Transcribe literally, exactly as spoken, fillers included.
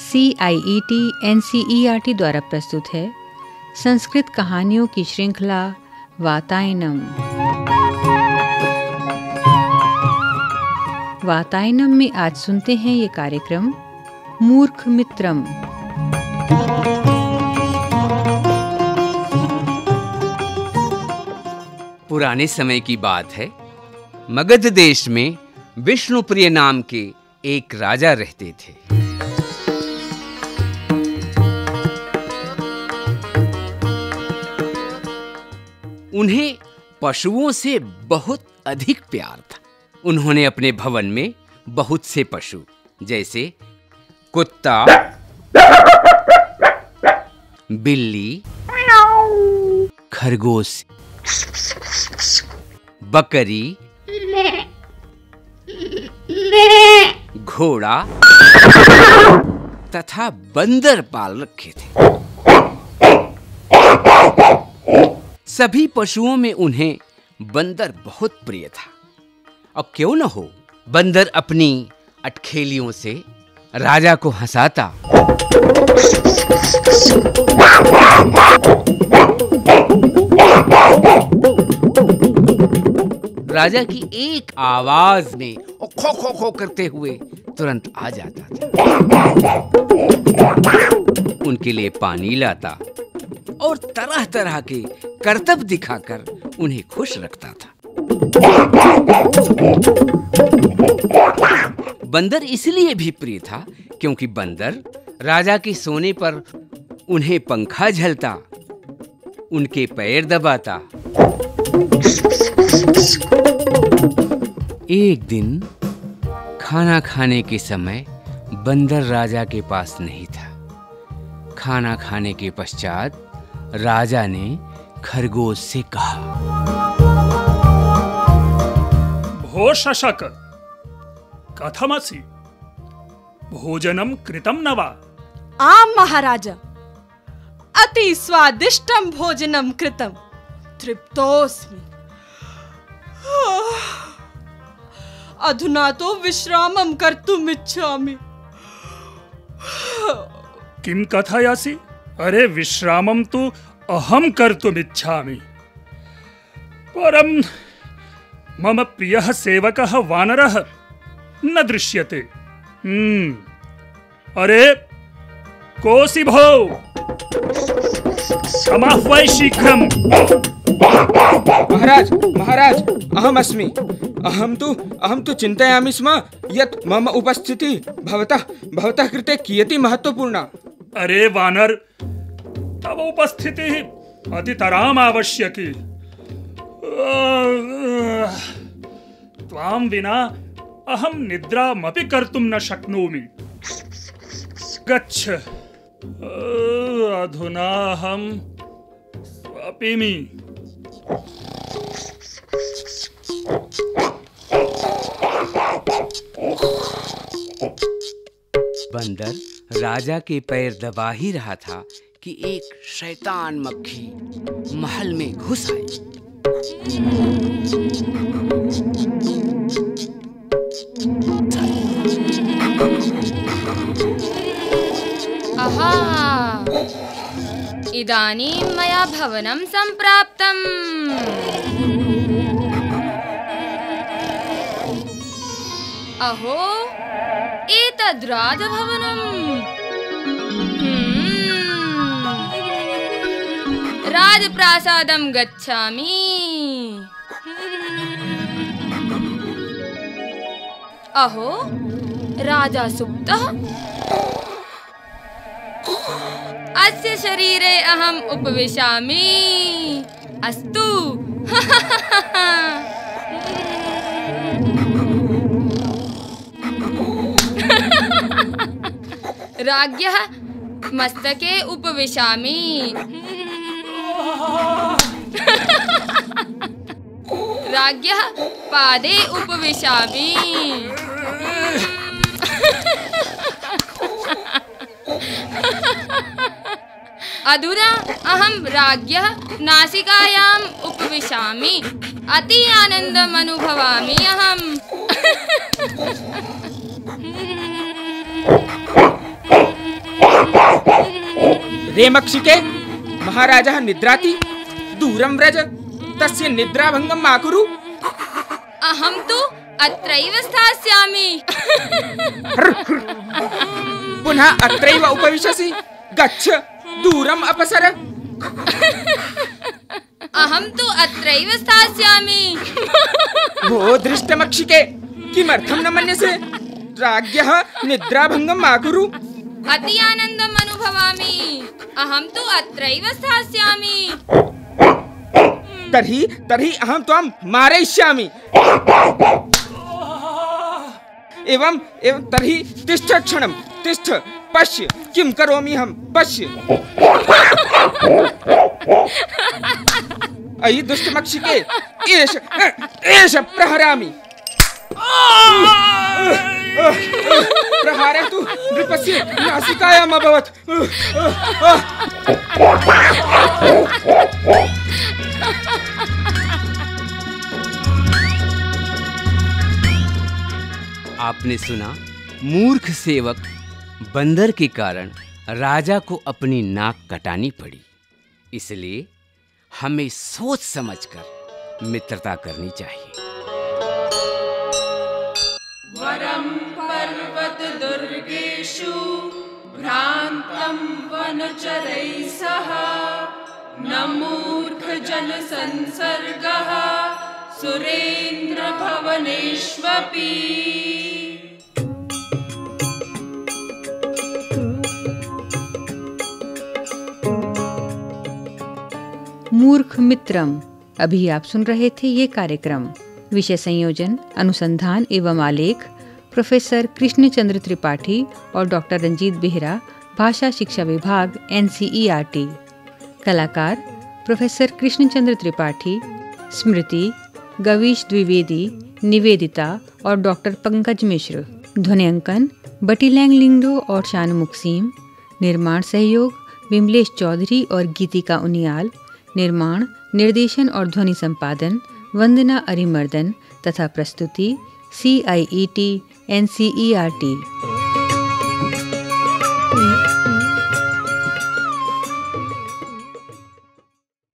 C I E T N C E R T द्वारा प्रस्तुत है संस्कृत कहानियों की श्रृंखला वातायनम। वातायनम में आज सुनते हैं ये कार्यक्रम मूर्ख मित्रम। पुराने समय की बात है। मगध देश में विष्णुप्रिय नाम के एक राजा रहते थे। उन्हें पशुओं से बहुत अधिक प्यार था। उन्होंने अपने भवन में बहुत से पशु जैसे कुत्ता, बिल्ली, खरगोश, बकरी, घोड़ा तथा बंदर पाल रखे थे। सभी पशुओं में उन्हें बंदर बहुत प्रिय था। अब क्यों न हो, बंदर अपनी अटखेलियों से राजा को हंसाता। राजा की एक आवाज में खो खो खो करते हुए तुरंत आ जाता था। उनके लिए पानी लाता और तरह तरह के करतब दिखाकर उन्हें खुश रखता था। बंदर इसलिए भी प्रिय था क्योंकि बंदर राजा के सोने पर उन्हें पंखा झलता, उनके पैर दबाता। एक दिन खाना खाने के समय बंदर राजा के पास नहीं था। खाना खाने के पश्चात राजा ने खरगोश से कहा, भो शशक, कथमसि? भोजनम कृतं न वा? आम महाराज, अति स्वादिष्टं भोजनं कृतं, तृप्तोऽस्मि। अधुना तो विश्रामं कर्तुम् इच्छामि। किं कथयासि? अरे विश्रामं तु अहं कर्तुम् इच्छामि, परं मम प्रियः सेवकः वानरः न दृश्यते। हम्म अरे कोसि भो, समाह्वय शीघ्रम्। महाराज महाराज अहम् अस्मि। अहं तु अहं तु चिन्तयामि स्म यत् मम उपस्थिति भवतः भवतः कृते कियती महत्वपूर्णा। अरे वानर, तव उपस्थितिः अतितराम् आवश्यकी। त्वां विना अहं निद्रामपि कर्तुं न शक्नोमि। गच्छ, अधुना अहं स्वपिमि। बंदर राजा के पैर दबा ही रहा था कि एक शैतान मक्खी महल में घुस आई। आहा, इदानीं मया भवनं सम्प्राप्तम्। अहो, एतद् राजभवनम्। राजप्रासादं गच्छामि। अहो, राजा सुप्तः। अस्य शरीरे अहम् उपविशामि। अस्तु। राज्ञः मस्तके उपविशामि। राज्ञः पादे उपविशामि। अधुना अहं राज्ञः नासिकायाम् उपविशामि। अति आनन्दम् अनुभवामि अहम्। रे मक्षिके, महाराजः निद्राति, दूरं व्रज, तस्य निद्राभङ्गं मा कुरु। अहं तु अत्रैव स्थास्यामि। पुनः अत्रैव उपविशसि, गच्छ, दूरम् अपसर। अहं तु अत्रैव स्थास्यामि। भो दृष्टमक्षिके, किमर्थं न मन्यसे? राज्ञः निद्राभङ्गं मा कुरु। अति आनन्दम् अनुभवामि। अहं तु अत्रैव स्थास्यामि। तर्हि तर्हि अहं त्वां मारयिष्यामि। एवं एवं तर्हि तिष्ठ क्षणं, तिष्ठ, पश्य किं करोमि अहं, पश्य। अयि दुष्टमक्षिके, एष एष प्रहरामि। प्रहारः तु नृपस्य नासिकायाम् अभवत्। आपने सुना, मूर्ख सेवक बंदर के कारण राजा को अपनी नाक कटानी पड़ी। इसलिए हमें सोच समझकर मित्रता करनी चाहिए। वरं पर्वत दुर्गेषु भ्रान्तं वनचरैः सह न मूर्ख जन संसर्गः सुरेन्द्र भवनेष्वपि। मूर्ख मित्रम। अभी आप सुन रहे थे ये कार्यक्रम। विषय संयोजन, अनुसंधान एवं आलेख प्रोफेसर कृष्ण चंद्र त्रिपाठी और डॉक्टर रंजीत बेहरा, भाषा शिक्षा विभाग, N C E R T. कलाकार प्रोफेसर कृष्ण चंद्र त्रिपाठी, स्मृति, गवीश द्विवेदी, निवेदिता और डॉक्टर पंकज मिश्र। ध्वनियांकन बटीलैंग लिंगडो और शान मुक्सीम। निर्माण सहयोग विमलेश चौधरी और गीतिका उनियाल। निर्माण, निर्देशन और ध्वनि संपादन वंदना अरिमर्दन तथा प्रस्तुति C I E T N C E R T.